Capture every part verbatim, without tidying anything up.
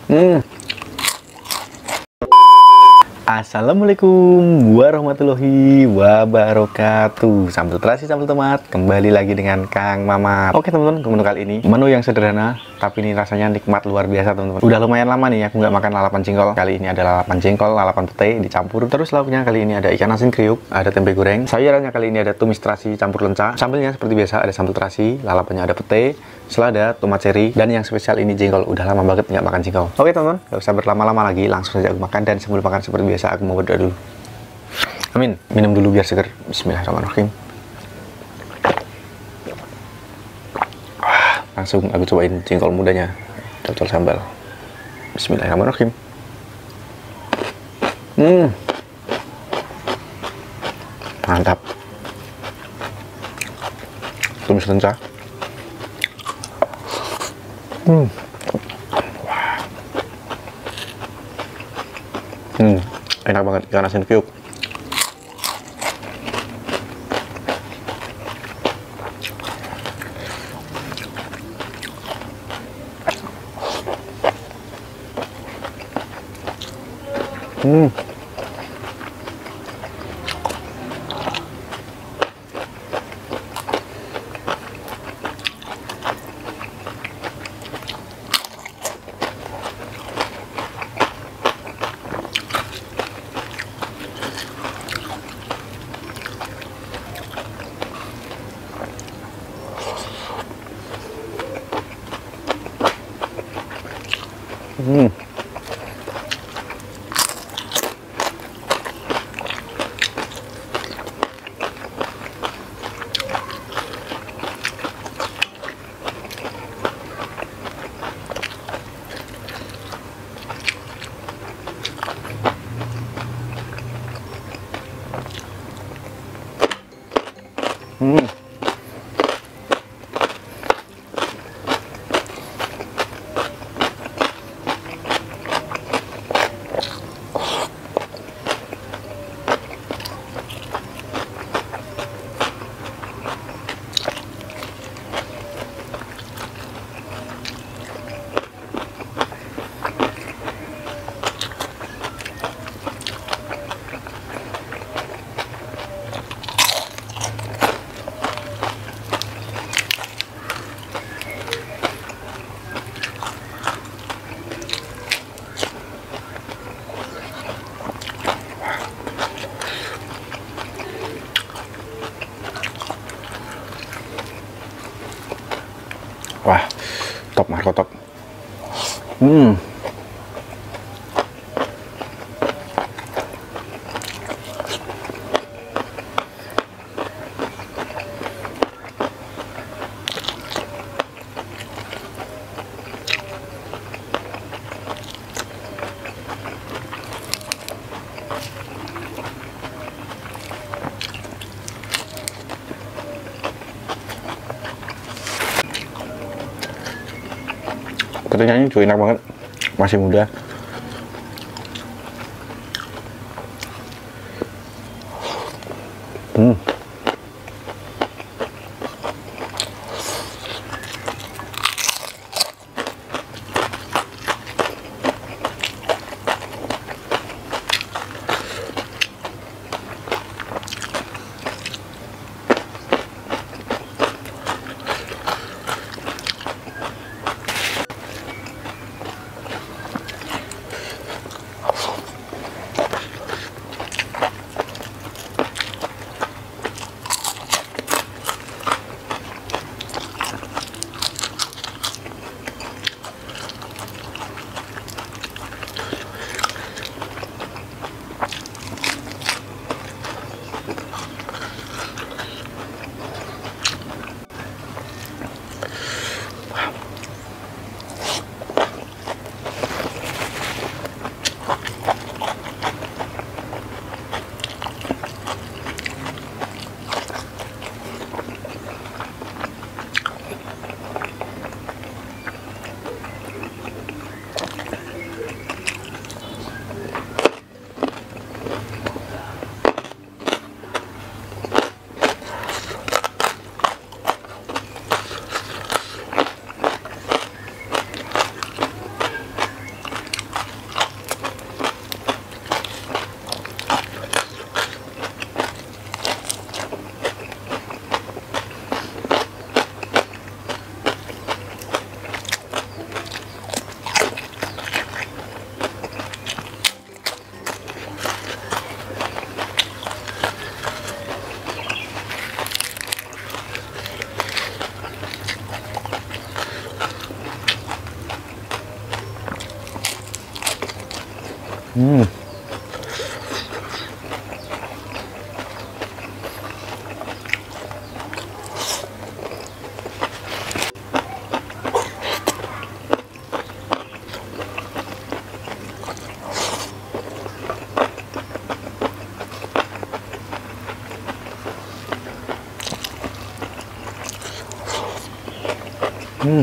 Hmm. Assalamualaikum warahmatullahi wabarakatuh. Sambal terasi, sambal tomat. Kembali lagi dengan Kang Mamat. Oke teman-teman, menu kali ini menu yang sederhana, tapi ini rasanya nikmat luar biasa teman-teman. Udah lumayan lama nih aku nggak makan lalapan jengkol. Kali ini ada lalapan jengkol, lalapan pete dicampur. Terus lauknya kali ini ada ikan asin kriuk, ada tempe goreng. Sayurannya kali ini ada tumis terasi campur lenca. Sambelnya seperti biasa ada sambal terasi, lalapannya ada pete, selada, tomat cherry, dan yang spesial ini jengkol. Udah lama banget nggak makan jengkol. Oke teman-teman, nggak usah berlama-lama lagi, langsung saja aku makan. Dan sebelum makan seperti biasa aku mau berdoa dulu. Amin. Minum dulu biar seger. Bismillahirrahmanirrahim. Wah, langsung aku cobain jengkol mudanya, cocol sambal. Bismillahirrahmanirrahim. Hmm, mantap. Tumis lenca. Hmm. Wah. Hmm, enak banget ikan asin kriuk. Hmm. Hmm. Hmm. Wah, top Marco top. Hmm. Ketinggiannya juga enak banget, masih muda. Hmm. Hmm. Hmm.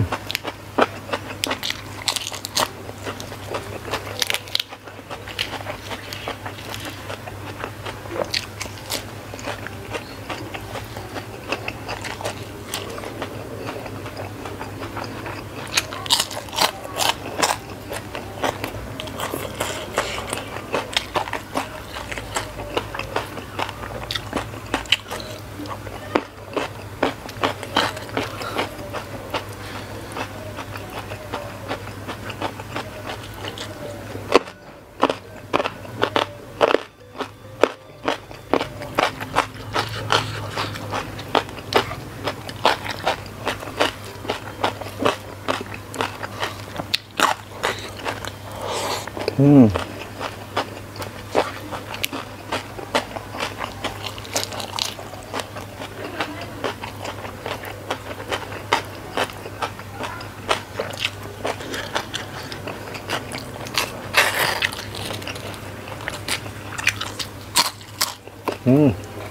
Hmm. Hmm.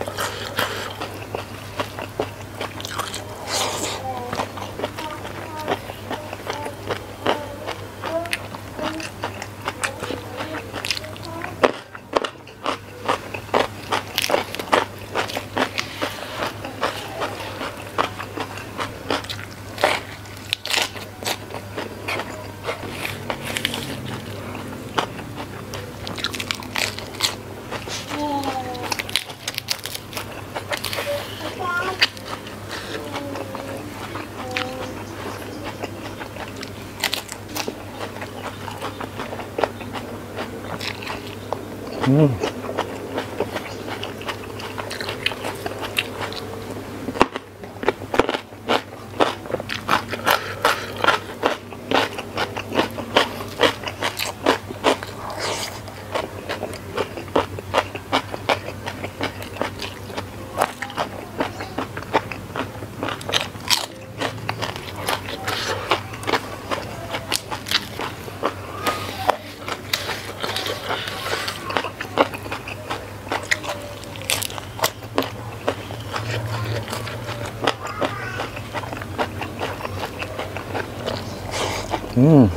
Hmm. Hmm.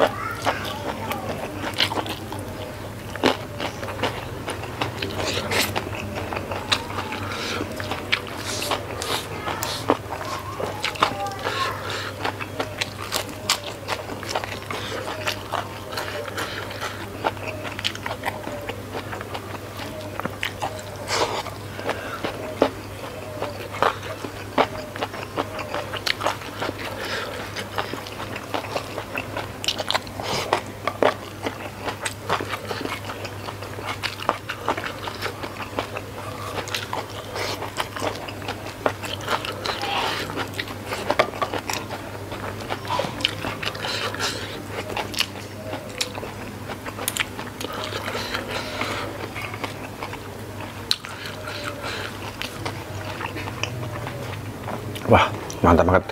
Wah, mantap banget.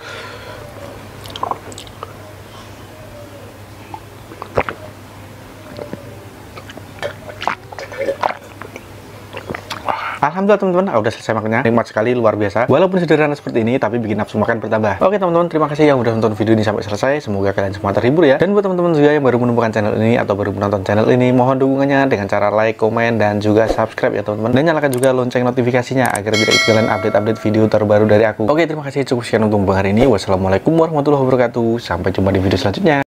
Alhamdulillah teman-teman, udah selesai makannya. Nikmat sekali, luar biasa. Walaupun sederhana seperti ini, tapi bikin nafsu makan bertambah. Oke teman-teman, terima kasih yang udah nonton video ini sampai selesai. Semoga kalian semua terhibur ya. Dan buat teman-teman juga yang baru menemukan channel ini atau baru menonton channel ini, mohon dukungannya dengan cara like, komen, dan juga subscribe ya teman-teman. Dan nyalakan juga lonceng notifikasinya agar tidak ketinggalan update-update video terbaru dari aku. Oke, terima kasih, cukup sekian untuk hari ini. Wassalamualaikum warahmatullahi wabarakatuh. Sampai jumpa di video selanjutnya.